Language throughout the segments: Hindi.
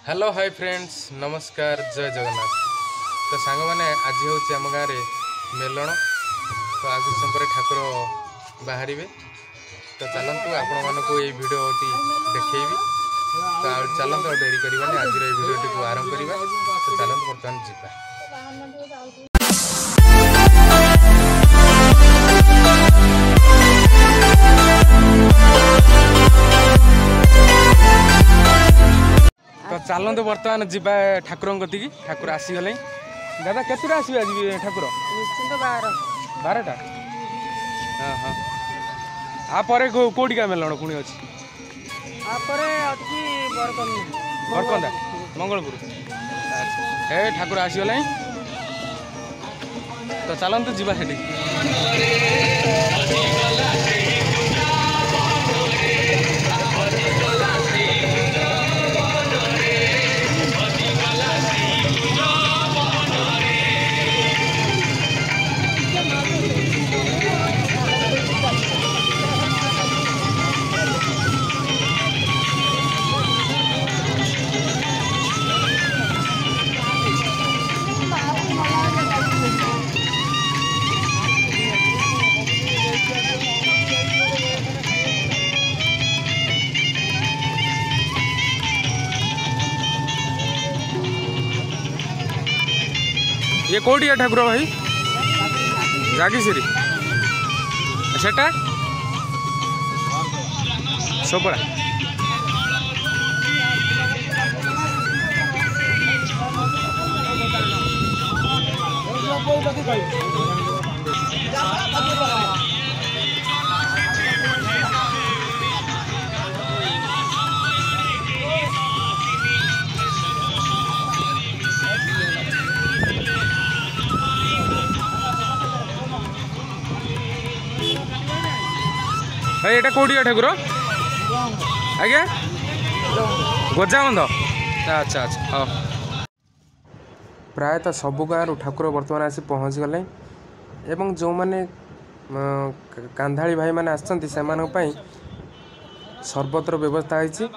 हेलो हाय फ्रेंड्स नमस्कार जय जगन्नाथ। तो सांग मैंने आज हूँ आम गाँव मेलण। तो आज समय ठाकुर बाहर तो चलतु आपण मानक ये भिडियो देखी। तो चलतु डेरी करवानी आज भिडियो को आरंभ करवा। तो चलतु बर्तमान जीवा। तो चलतु बर्तमान जीवा ठाकुर कति ठाकुर आसीगले। दादा केतटा आसवे आज ठाकुर? निश्चिंत 12टा। हाँ हाँ आपर कौटिका मेलण पुणी अच्छी बरकंदा मंगलपुर। अच्छा हे ठाकुर आसीगले। तो चलतु जीवा हेटी। ये कौटी है ठाकुर भाई? जागीश्री सेटा सबड़ा। भाई एटा कौटी ठाकुर आज्ञा? गजाबंध। अच्छा अच्छा हाँ प्रायतः सबु गाँव ठाकुर बर्तमान आसी पहुँच गले। एवं जो मैंने कांधाली भाई मैंने आसछन्ति सेमानक पई सर्वत्र व्यवस्था है।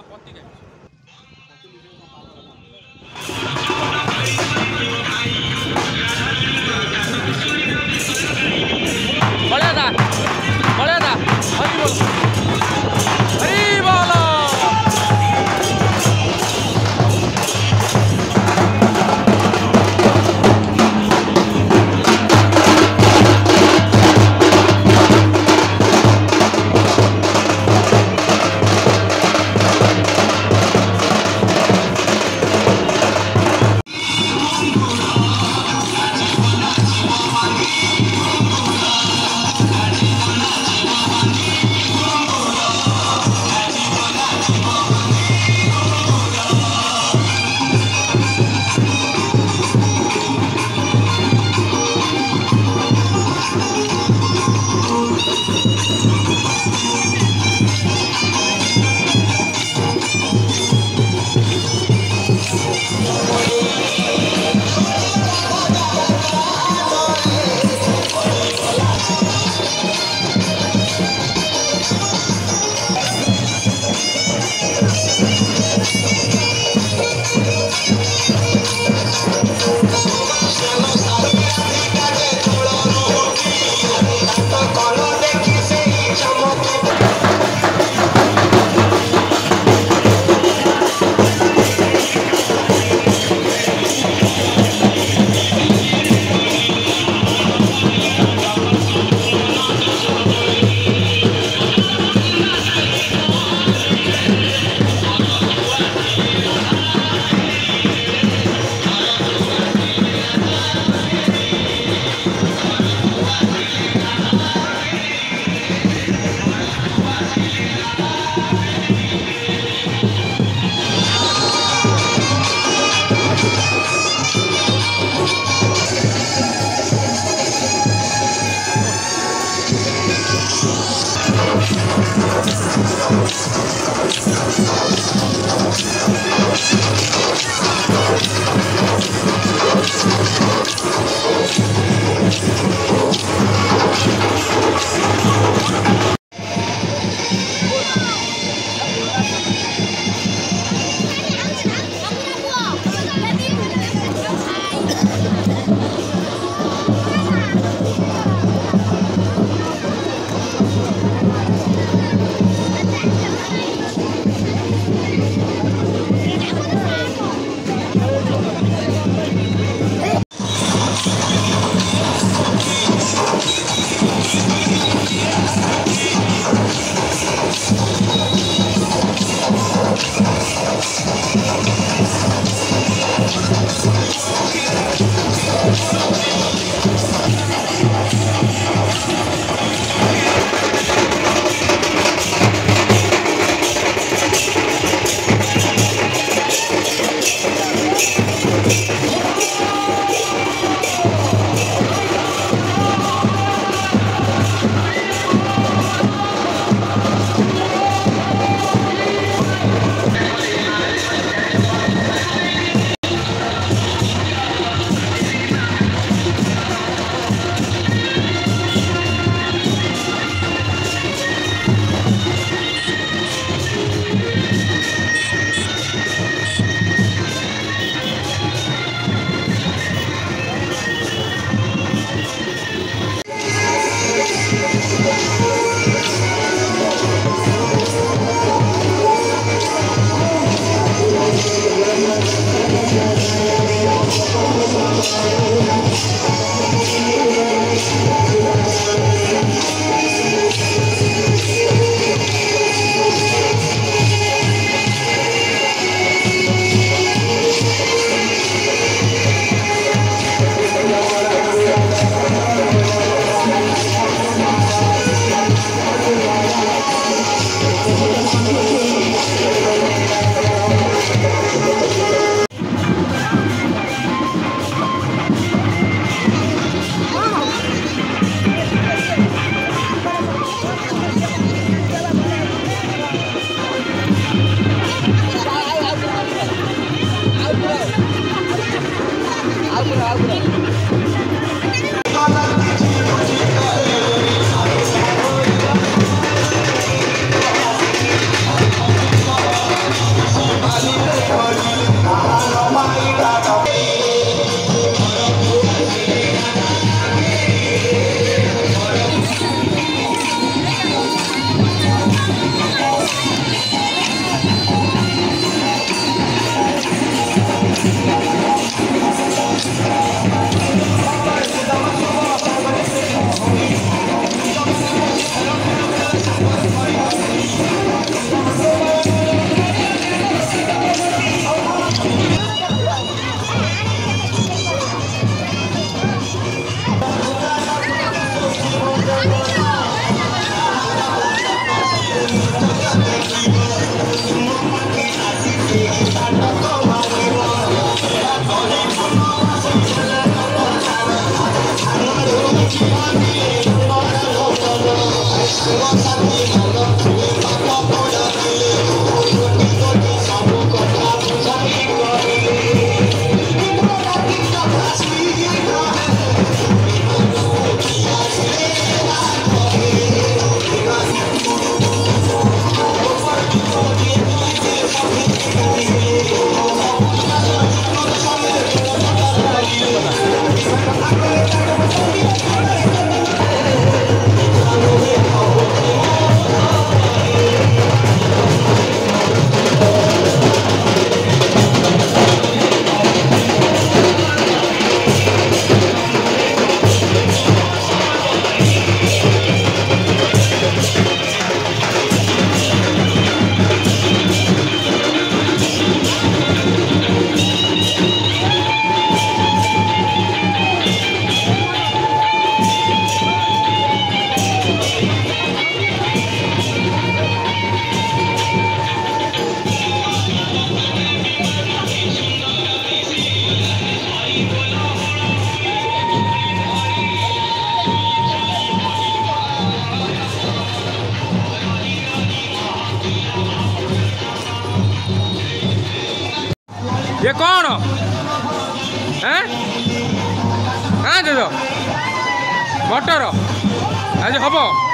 ये कौन हैं हाँ दे दो मटर आज हम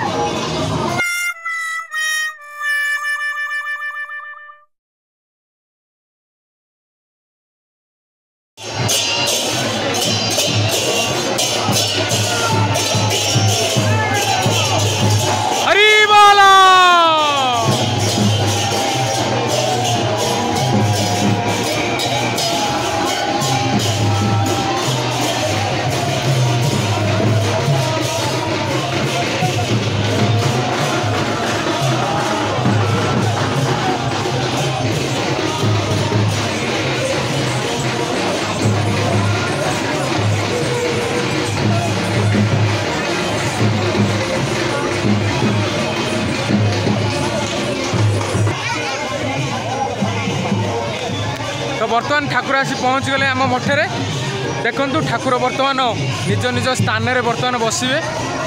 तो बर्तमान ठाकुर आसी पहुँच गले आम मठे देखु ठाकुर बर्तमान निज निज स्थान में बर्तमान बसवे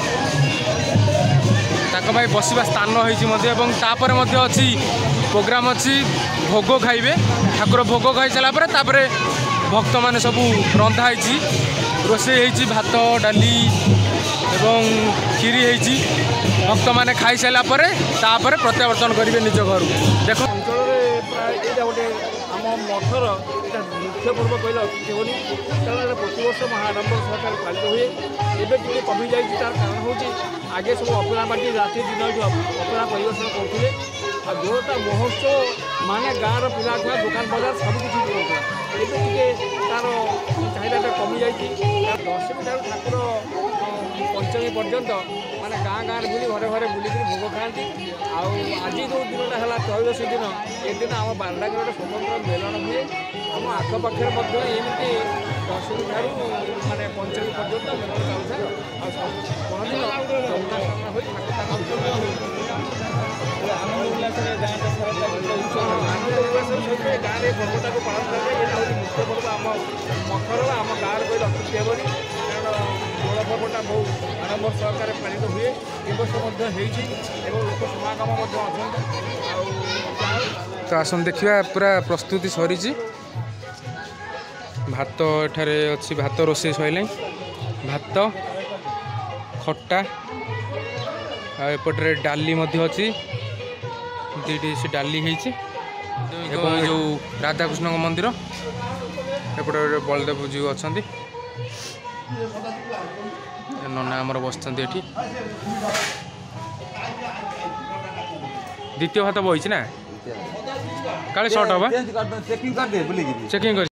बसवा स्थान होपर अच्छी प्रोग्राम अच्छी भोग खाइबे ठाकुर भोग खाई सारापर भक्त मैंने सब रंधाई रोषे भात डाली एवं खीरी होती भक्त मैंने खाई सारापर प्रत्यावर्तन करेंगे निज घर देख आम मठर यहाँ मुख्य पर्व कहले अत्युत्तम कारण प्रति वर्ष महाआडम्बर सहकार पालित हुए एवं टे कमी जाए तार कारण हूँ आगे सब अपेरा पार्टी राति दिन जो अपेरा परिवेशन करुले जोटा महोत्सव माने गाँव पिला छुआ दुकान बजार सबकि करुला एवं टे तार चाहिदा कमी जाए दशमी ठाकुर पंचमी पर्यंत माने गाँ गाँव बुली घरे घरे बुलिक भोग खाती आज जो दिनटा है त्रयोदशी दिन ए दिन आम बारडाक गोटे स्वतंत्र मेलन हुए आम आखपाखे एमती दशमी ठारू माने पंचमी पर्यंत मेलन चलता आनंद उल्लास सहित गाँव में पर्वटा को पालन कराए मुख्य पर्व आम मठर आम गाँव कहले अत्युत्तम कारण दोल पर्वटा बहुत आडम्बर सहकार पालित हुए ए वर्ष लोक समागम तो आसन देखा पूरा प्रस्तुति सरी भात एठारे अच्छी भात रोषे सैला भात खट्टा एपटे डाली अच्छी दुईटी से डाली एवं जो राधाकृष्ण मंदिर एपटे बलदेव जी अच्छा नना आमर बस द्वितीय भात बही ना काले सर्ट हवा चेकिंग कर